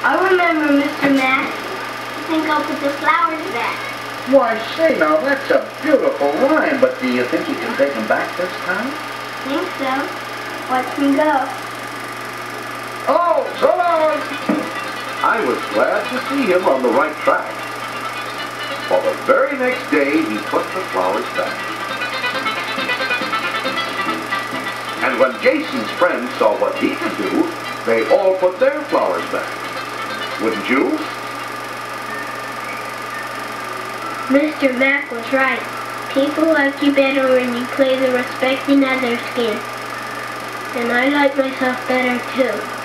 I remember, Mr. Mac. I think I'll put the flowers back. Why, say now, that's a beautiful rhyme, but do you think you can take them back this time? Think so. Watch me go. Oh, so long! I was glad to see him on the right track. For the very next day, he put the flowers back. And when Jason's friends saw what he could do, they all put their flowers back. Wouldn't you? Mr. Mac was right. People like you better when you play the respecting other skin. And I like myself better too.